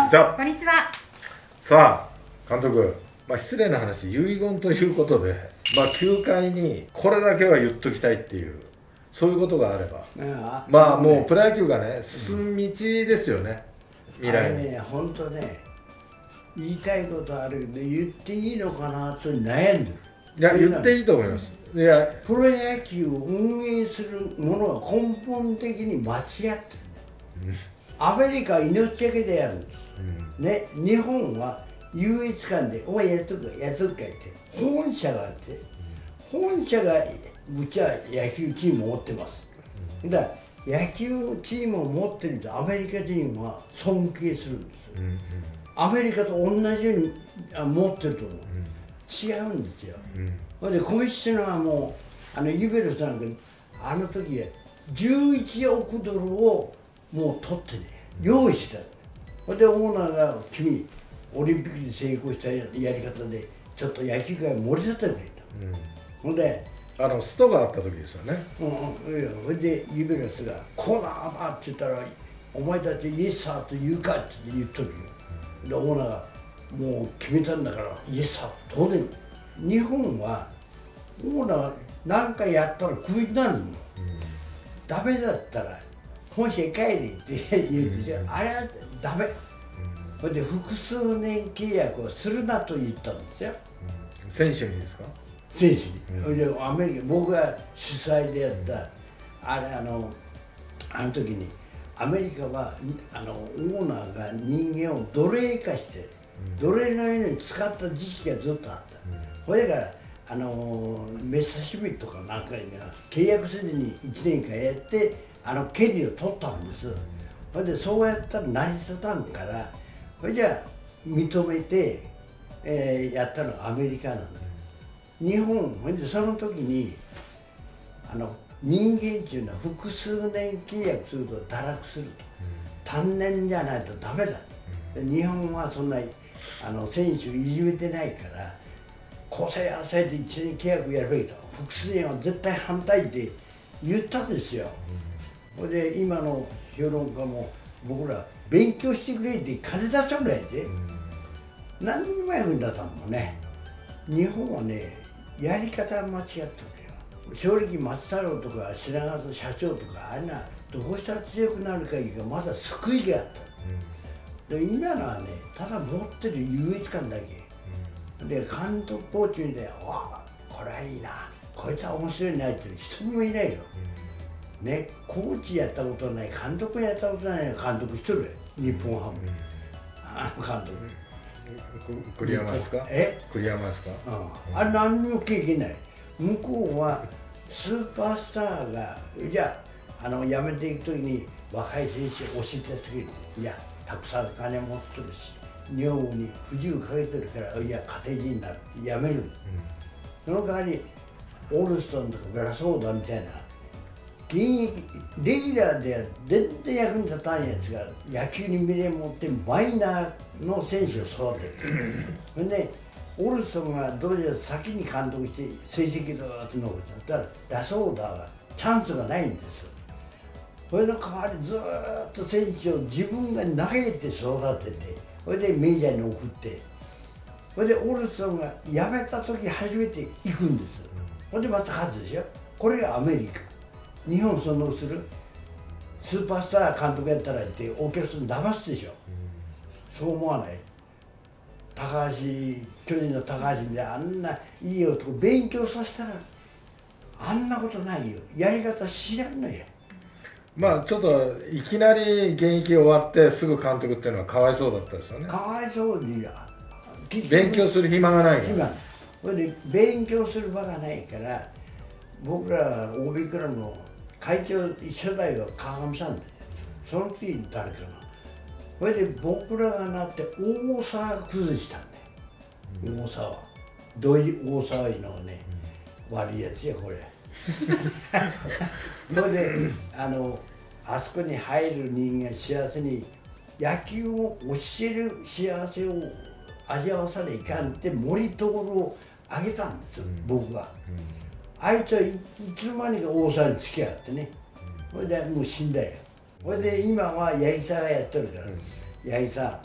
じゃあこんにちは。 さあ監督、失礼な話、遺言ということで、球界にこれだけは言っときたいっていう、そういうことがあれば、もうプロ野球がね、進む道ですよね、未来に。 本当ね、言いたいことあるけど、言っていいのかなと悩んでる。 いや、言っていいと思います。いや、 プロ野球を運営するものは根本的に間違ってる。アメリカは命がけでやるんです。ね、日本は優越感で、お前やっとくかって本社があって、本社がうちは野球チームを持ってます。だから野球チームを持ってるとアメリカ人は尊敬するんです。アメリカと同じように持ってると思う。違うんですよ。でこいつのはもうユベルスなんかあの時は11億ドルをもう取ってね用意してた。でオーナーが「君オリンピックで成功したやり方でちょっと野球界を盛り立ててくれ」と。ほんでストがあった時ですよね。 それでユベルスが「こうだな」って言ったら「お前たちイエスサーと言うか」って言っとるよ。でオーナーが「もう決めたんだからイエスサー」当然日本はオーナーなんかやったらクビになるの。ダメだったら本社へ帰れって言うんですよ。あれはダメ。それで複数年契約をするなと言ったんですよ。 選手にですか？ 選手に。それでアメリカ、僕が主催でやったあの時にアメリカはオーナーが人間を奴隷化して奴隷のように使った時期がずっとあった。それからメッサシュミットかなんかに契約せずに1年間やって権利を取ったんです。それでそうやったら成り立たんから、それじゃあ認めて、やったのがアメリカなんです。日本、それでその時に人間っていうのは複数年契約すると堕落すると、単年じゃないとダメだ。日本はそんな選手をいじめてないから、構成合わせて1年契約やるべきだ、複数年は絶対反対って言ったんですよ。それで今の評論家も僕ら勉強してくれって金出してもらえて、何にも役に立たんのね。日本はね、やり方は間違ってるよ。正直松太郎とか品川社長とかあんなどうしたら強くなるかいうかまだ救いがあった。で今のはね、ただ持ってる優越感だけ。で監督コーチみたいな「わあこれはいいな、こいつは面白いな」って一人もいないよ。ね、コーチやったことない、監督やったことない監督一人で日本ハム監督。 栗山ですか？栗山ですか？ あれ何にも経験ない。向こうはスーパースターがじゃあ辞めていく時に若い選手を教えた時に「いやたくさん金持ってるし女房に不自由かけてるから、いや家庭人になるってやめる。その代わりオールストンとかベラソーダみたいな現役レギュラーでは全然役に立たんやつが野球に未練持ってマイナーの選手を育てる。それでオールストンがどうやら先に監督して成績がって伸びたらラソーダはチャンスがないんですよ。それの代わりずーっと選手を自分が投げて育てて、それでメジャーに送って、それでオールストンが辞めた時初めて行くんです。それでまた勝つでしょ。これがアメリカ。日本そのするスーパースター監督やったらってお客さん騙すでしょ。そう思わない？高橋、巨人の高橋みたいなあんないい男勉強させたらあんなことないよ。やり方知らんのよ。 ちょっといきなり現役終わってすぐ監督っていうのはかわいそうだったですよね。 かわいそうに勉強する暇がないから。 それで勉強する場がないから、僕ら OB クラブの会長初代は川上さんで、その次に誰かな。それで僕らがなって大沢崩したんだよ。大沢土井大沢いうのはね、悪いやつやこれ。それであそこに入る人間幸せに野球を教える幸せを味わわさないかんって森徹をあげたんですよ、僕が。あいつはいつの間にか大沢に付き合ってね。それでもう死んだよ。それで今は八木さんがやってるから、八木さん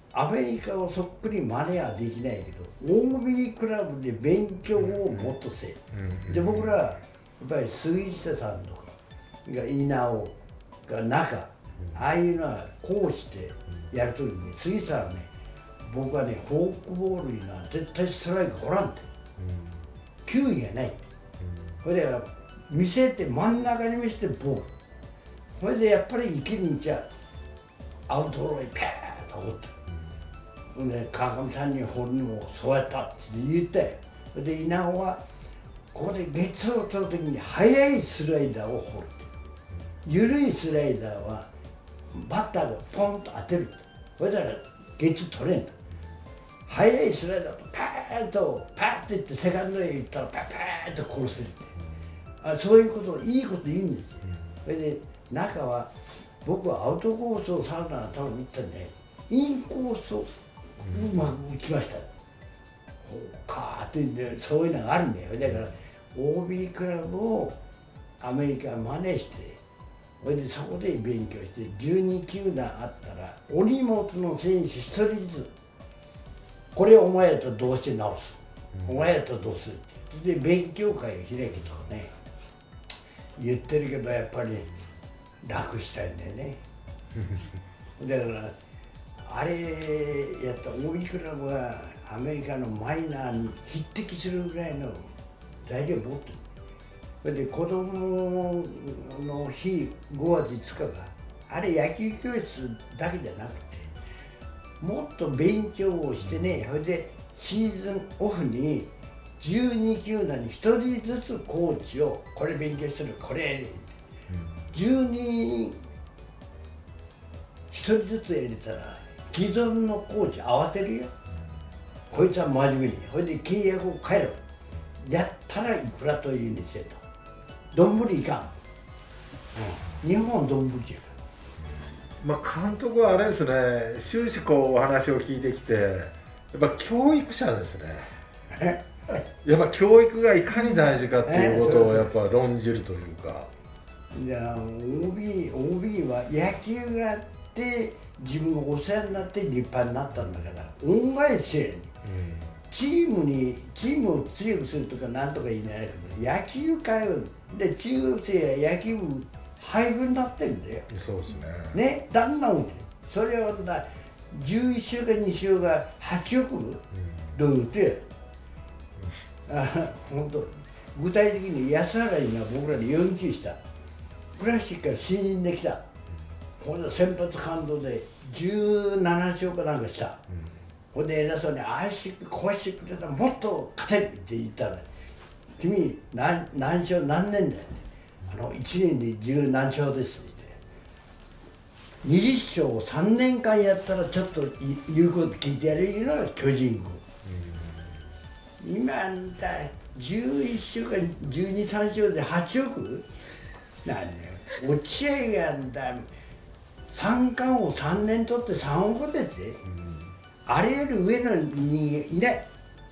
アメリカをそっくり真似はできないけど OB クラブで勉強をもっとせ、で僕らやっぱり杉下さんとかが稲尾が中、ああいうのはこうしてやるときに杉下はね、僕はねフォークボールには絶対ストライク掘らんって、球威がないって、それで見せて真ん中に見せてボール、それでやっぱり生きるんちゃアウトローにピャーッと掘って、で川上さんに掘るのもそうやったって言ったよ。それで稲尾はここでゲッツーを取るときに速いスライダーを掘る、緩いスライダーはバッターがポンと当てる、それだからゲッツー取れんと、速いスライダーとパーッといってセカンドへ行ったらパーッと殺せるって、そういうことをいいこと言うんですよ。それで中は僕はアウトコースをサウナの頭に行ったんでインコースをうまく打ちました、カーって言ってそういうのがあるんだよ。だから OB クラブをアメリカは真似して、それでそこで勉強して12球団あったらお荷物の選手1人ずつ、これお前やったらどうして直す、お前やったらどうするってで勉強会を開けとかね言ってるけど、やっぱり楽したいんだよねだからあれやった OB クラブはアメリカのマイナーに匹敵するぐらいの材料を持ってる。それで子供の日5月5日があれ野球教室だけじゃなくてもっと勉強をしてね、それでシーズンオフに12球団に1人ずつコーチをこれ勉強してる、これやれ、12人1人ずつ入れたら既存のコーチ慌てるよ、こいつは真面目に、それで契約を変えろ、やったらいくらというにせと、どんぶりいかん、日本はどんぶりやから。 まあ監督はあれですね、終始こうお話を聞いてきてやっぱ教育者ですねやっぱ教育がいかに大事かっていうことをやっぱ論じるというか、 いや OB は野球があって自分がお世話になって立派になったんだから恩返しやに、チームを強くするとかなんとか言いないけど野球界で中学生や野球部配分になってるんだよ。 そうですね。 ね、だんだんそれを11週か2週が8億部、どういうことや、本当具体的に安原今僕らに40したプラスチックから新人できた、ほんで先発監督で17勝かなんかした、ほんで偉そうにああしてこうしてくれたらもっと勝てるって言ったら君何勝何年だよって1年で10何勝ですって20勝を3年間やったらちょっと言うこと聞いてやれるのが巨人軍、今あんた11勝か12、3勝で8億なんだよ、落合があんた三冠を3年取って3億ですぜ、あれより上の人間いない、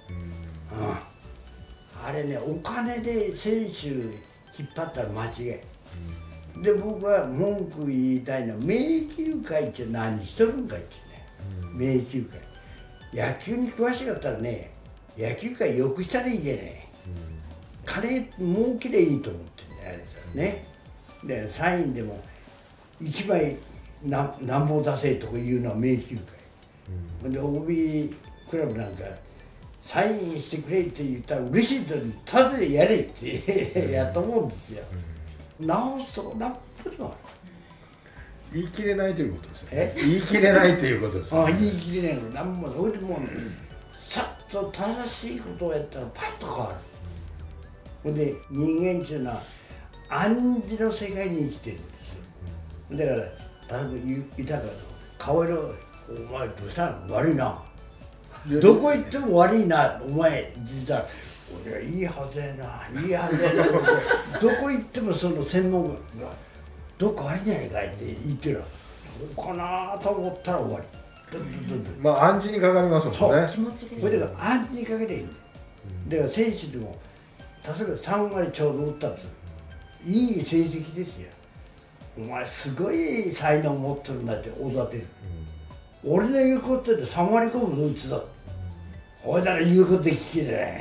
あれね、お金で選手引っ張ったら間違い、で僕は文句言いたいのは名球会って何しとるんかいってね、名球会、野球に詳しかったらね野球界よくしたらいいじゃない、金儲けりゃいいと思ってるんだよね、でサインでも1枚なんぼ出せとか言うのは名球会、で OB クラブなんかサインしてくれって言ったら嬉しいとにただでやれってやったもんですよ、直すとこ何分もある、 言い切れないということですよね。言い切れないということですよね。 言い切れないから何もそれでもうさっと正しいことをやったらパッと変わる、ほんで人間っていうのは暗示の世界に生きてるんですよ、だから例えば豊かな顔色、お前どうしたの悪いな、どこ行っても悪いなお前って言ったら俺はいいはずやないいはずやなどこ行ってもその専門家がどっか悪いんじゃないかいって言ってる、そうかなと思ったら終わり、 まあ暗示にかかりますもんね。 気持ちです。 これだから暗示にかけていいんだよ、だから選手でも例えば3割ちょうど打ったんですよ、いい成績ですよ、お前すごい才能持ってるんだっておだてる、 俺の言うことで3割5分打つぞ。ほいだら言うこと聞けない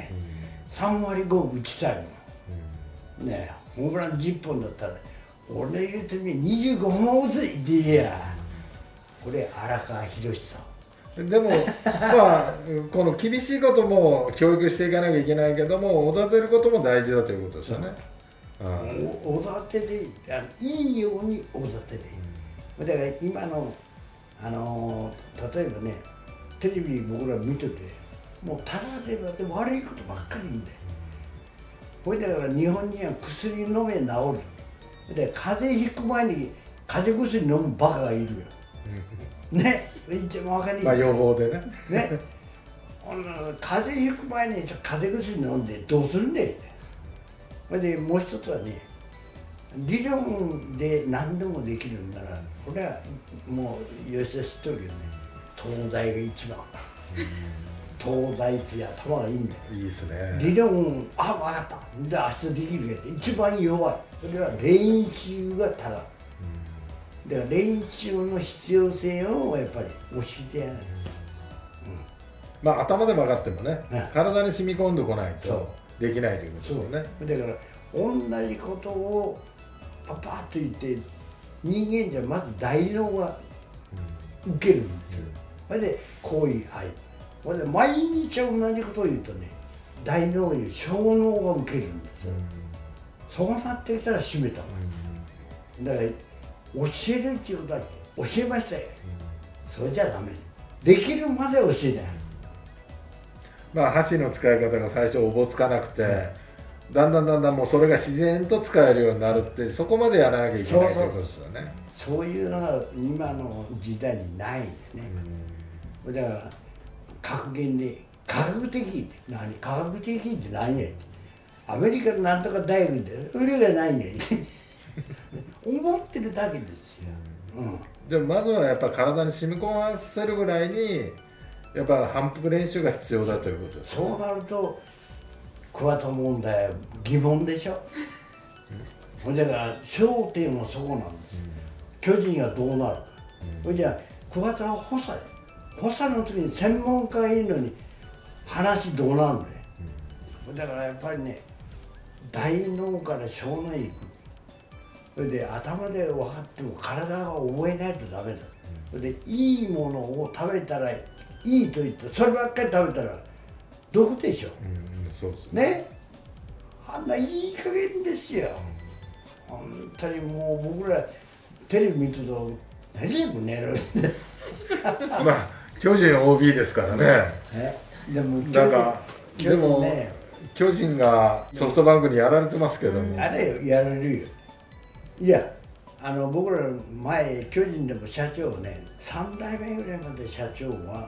。3割5分打ちたいもん。ねえ、ホームラン10本だったら、俺の言うとに25本打つって言えや。これ荒川博さん。 でもまあこの厳しいことも教育していかなきゃいけないけども、おだてることも大事だということですよね。 おだてでいいようにおだてでいい。だから今の例えばね、テレビ僕ら見てて、もうただで悪いことばっかり言うんだよ。ほいだから日本人は薬飲め治る。で風邪ひく前に風邪薬飲むバカがいるよ。ね、一番わかりまあ予防でね。 ね、風邪ひく前に風邪薬飲んでどうするんだよ。それでもう一つはね、理論で何でもできるんなら、これはもう吉田知っとるけどね、東大が一番。東大って頭がいいんだよ。 いいですね。 理論、あ、分かった。で、明日できるけど、一番弱い。それは練習が足らん。だから練習の必要性をやっぱり教えてやらない。 まあ頭で分かってもね、体に染み込んでこないとできないということですね。 だから同じことをパパッと言って、人間じゃまず大脳が受けるんですよ。それでこういう愛。それで毎日同じことを言うとね、大脳より小脳が受けるんですよ。そうなってきたら閉めたもん。だから教えるっていうことは教えましたよ。それじゃダメ。できるまで教えない。 まあ箸の使い方が最初おぼつかなくて、だんだんもうそれが自然と使えるようになるって、そこまでやらなきゃいけないということですよね。 そういうのが今の時代にないんでね。だから格言で科学的科学的って何や。アメリカのなんとか大学でそれが何や。思ってるだけですよ。 でもまずはやっぱ体に染み込ませるぐらいにやっぱ反復練習が必要だということです、ね。 そうなると桑田問題は疑問でしょ。だから焦点はそこなんです。巨人がどうなるか。じゃあ桑田は補佐の時に専門家がいるのに話どうなるんだよ。だからやっぱりね、大脳から小脳へ行く。それで頭で分かっても体が覚えないとダメだ。それでいいものを食べたらいいと言ってそればっかり食べたら毒でしょ。 そうですね。あんないい加減ですよ。本当にもう僕らテレビ見てると何でも寝る。 まあ巨人 OB ですからね。 でもなんかでもね、巨人がソフトバンクにやられてますけども。 あれよ、やられるよ。いや、僕ら前巨人でも社長ね、3代目ぐらいまで社長は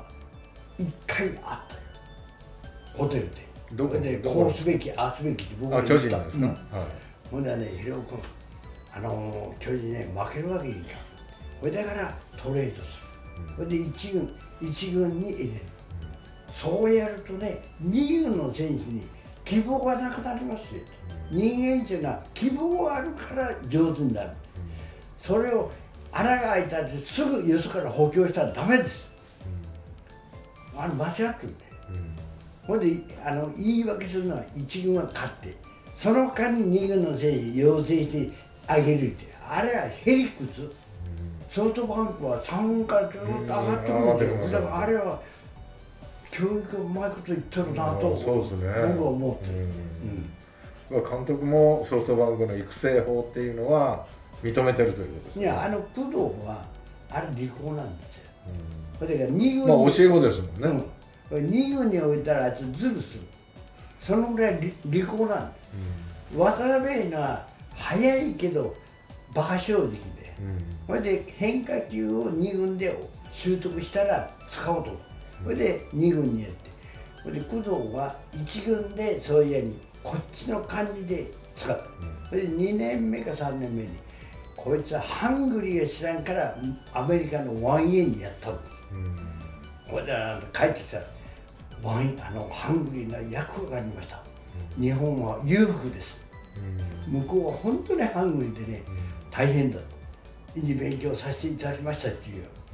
1回あったよ、ホテルで。 どこでこうすべきああすべきって僕が言った。巨人ですか。 ほんでね、ひろ君、巨人ね負けるわけにいかん。それだからトレードする。それで一軍に入れる。そうやるとね、2軍の選手に希望がなくなりますよ。人間っていうのは希望があるから上手になる。それを穴が開いたってすぐよそから補強したらダメです。間違ってるんだよ。ほんで言い訳するのは1軍は勝って、その間に2軍の選手養成してあげるって、あれはへりくつ。ソフトバンクは3軍からずっと上がってくるんですよ。だからあれは教育うまいこと言ってるなと僕は思ってる。 監督もソフトバンクの育成法っていうのは認めてるということですね。 いや、工藤はあれ利口なんですよ。それから2軍に、 まあ教え子ですもんね。 2軍に置いたらあいつズルする。そのぐらい利口なんです。渡辺は速いけど馬鹿正直で、それで変化球を2軍で習得したら使おうと。それで2軍にやって、それで工藤は1軍でそういうようにこっちの感じで使った。それで2年目か3年目にこいつはハングリーが知らんからアメリカの 1A にやったんです。これで帰ってきたらハングリーな役がありました。日本は裕福です。向こうは本当にハングリーでね、大変だと。いい勉強させていただきましたっていう。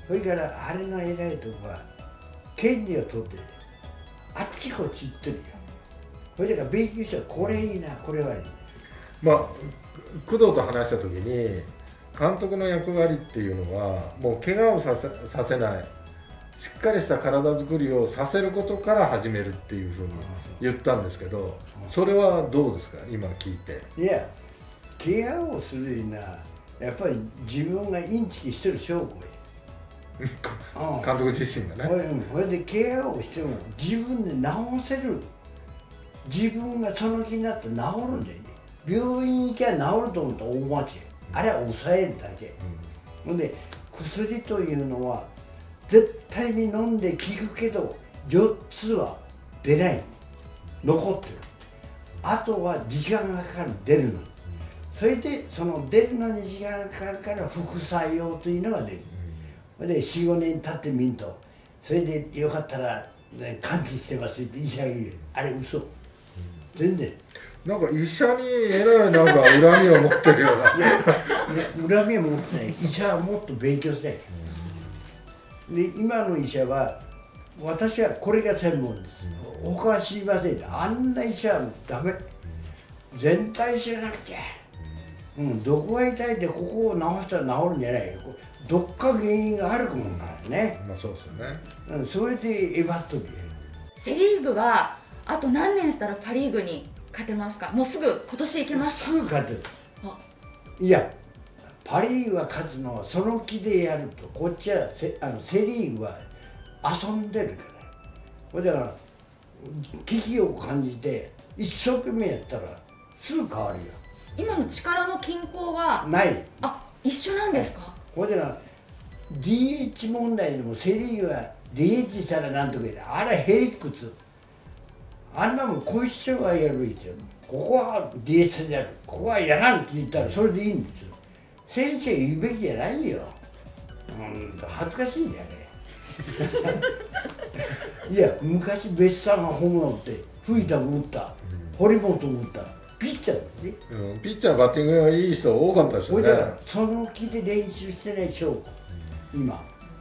それからあれの偉いとこは権利を取ってあっちこっち行ってるよ。それだから勉強したらこれいいなこれはいい。 まあ工藤と話した時に監督の役割っていうのはもう怪我をさせないしっかりした体作りをさせることから始めるっていうふうに言ったんですけど、それはどうですか今聞いて。 いや怪我をするにはやっぱり自分がインチキしてる証拠監督自身がね。 それで怪我をしても自分で治せる。自分がその気になって治るんだよね。病院行きゃ治ると思ったら大間違い。あれは抑えるだけ。ほんで薬というのは絶対に飲んで効くけど4つは出ない。残ってる。あとは時間がかかる出るの。それでその出るのに時間がかかるから副作用というのが出る。で 4,5 年経ってみんとそれでよかったら、ね、完治してますって医者が言う。あれ嘘。全然なんか医者にえらいなんか恨みを持ってるような。 いや恨みは持ってない。医者はもっと勉強したい。で今の医者は私はこれが専門です。他は知りません。あんな医者はダメ。全体知らなくちゃ。どこが痛いってここを治したら治るんじゃないよ。どっか原因があるかもからね。 まあそうですよね。 それでえばっとる。 セ・リーグはあと何年したらパ・リーグに勝てますか。もうすぐ今年いけますか。 すぐ勝てる。いやパ・リーグは勝つのはその気でやると。こっちはセ・リーグは遊んでるから。だから危機を感じて一生懸命やったらすぐ変わるよ。 今の力の均衡はない。 一緒なんですか。 これだから DH 問題でもセ・リーグは DH したらなんとか言う。あれへりくつ。あんなもん小一緒がやるべきよ。ここは DH でやる、ここはやらんって言ったらそれでいいんですよ。選手が言うべきじゃないよ。恥ずかしいねあれ。いや昔別さんがホームラン打って藤田も打った、堀本も打ったピッチャーですね。 ピッチャーバッティングがいい人多かったですよね。 その気で練習してない証拠、今、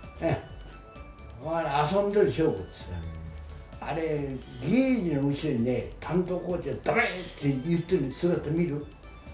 遊んでる証拠ですよ。あれゲージの後ろにね担当コーチがダメって言ってる姿見る。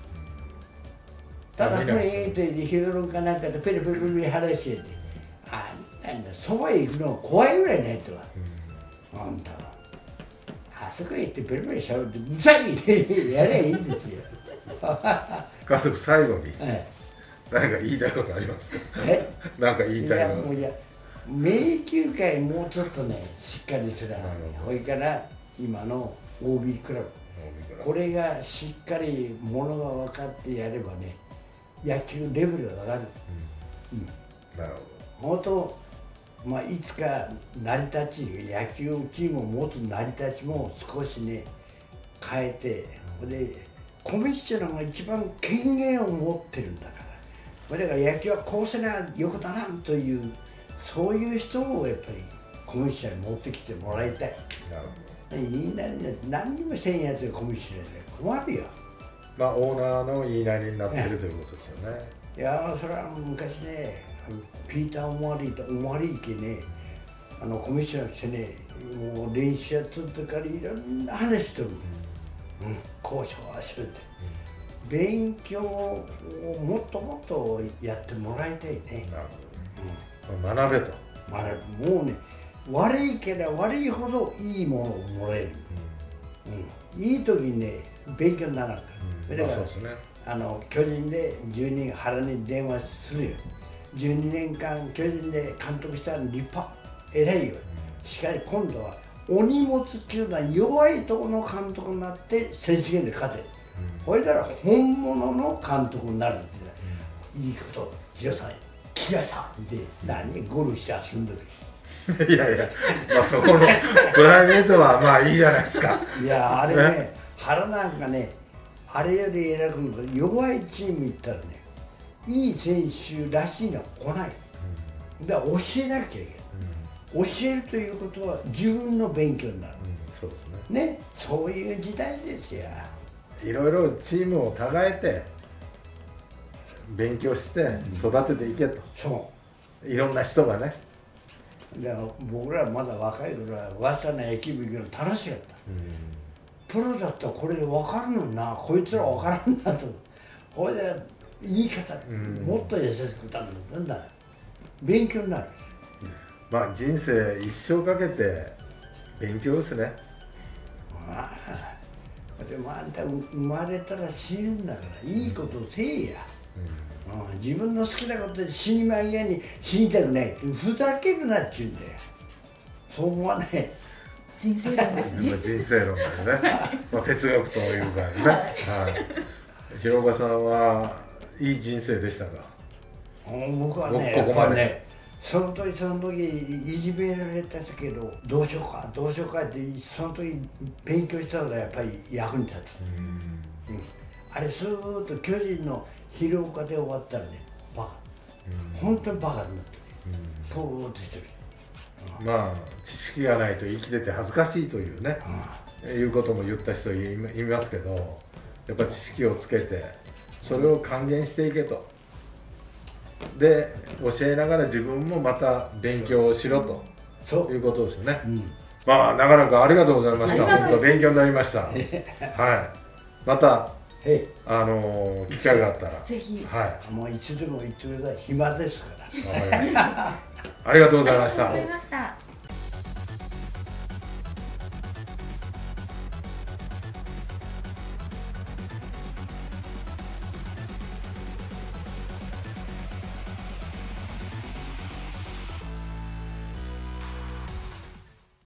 ただこれって評論家なんかでペラペラペラ話してて、なんだそばへ行くの怖いぐらいないとは。あんたはあそこへ行ってペラペラしゃべってうるさいってやりゃいいんですよ。 監督最後に何か言いたいことありますか。何か言いたいこと。 名球会もうちょっとねしっかりする。それから今の OB クラブ、これがしっかりものが分かってやればね野球レベルが上がる。 なるほど。本当いつか成り立ち野球チームを持つ成り立ちも少しね変えて、でコミッショナーが一番権限を持ってるんだから。だから野球はこうせなよくだなというそういう人をやっぱりコミッショナーに持ってきてもらいたい。言いなりになって何にもせんやつがコミッショナーで困るよ。 オーナーの言いなりになってるということですよね。 いやそれは昔ねピーター・オマリー家ねコミッショナー来てねもう練習やっとったからいろんな話しとる。交渉はするって。勉強をもっともっとやってもらいたいね。 学べと。 もうね悪いけど悪いほどいいものをもらえる。いい時にね勉強にならんから。だから巨人で12年原に電話するよ。12年間巨人で監督したの立派偉いよ。しかし今度はお荷物球団弱いところの監督になって選手権で勝てる。これなら本物の監督になるっていいことヒロさん来ましたって何ゴルフして遊んでる。いやいや、そこのプライベートはいいじゃないですか。 いやあれね原なんかねあれより偉くの弱いチーム行ったらねいい選手らしいのは来ない。だから教えなきゃいけない。教えるということは自分の勉強になる。 そうですね。 そういう時代ですよ。 いろいろチームを違えて勉強して育てていけと。 いろんな人がね。 で僕らまだ若い頃は早稲田の駅行くの楽しかった、プロだったらこれで分かるのにな、こいつら分からんなと、ほいで言い方、もっと優しくたんだ、勉強になる。 まあ人生一生かけて勉強ですね。 でもあんた生まれたら死ぬんだから、いいことをせえや、自分の好きなことで死に間際に死にたくない、ふざけるなっちゅうんだよ。そう思わない。 人生論ですね。 人生論だよね。まあ哲学というかね。はい。広岡さんはいい人生でしたか。 僕はね、 ここまで。 その時いじめられたけど、どうしようかってその時勉強したのがやっぱり役に立つ。あれスーッと巨人の広岡で終わったらね、バカ、本当にバカになってる、ポーッとしてる。 まあ知識がないと生きてて恥ずかしいというね、いうことも言った人いますけど、やっぱり知識をつけてそれを還元していけと。で教えながら自分もまた勉強をしろということですよね。まあなかなかありがとうございました。本当勉強になりました。はい。また機会があったらぜひ。 はい。もういつでも言ってください。暇ですから。 わかりました。ありがとうございました。 ありがとうございました。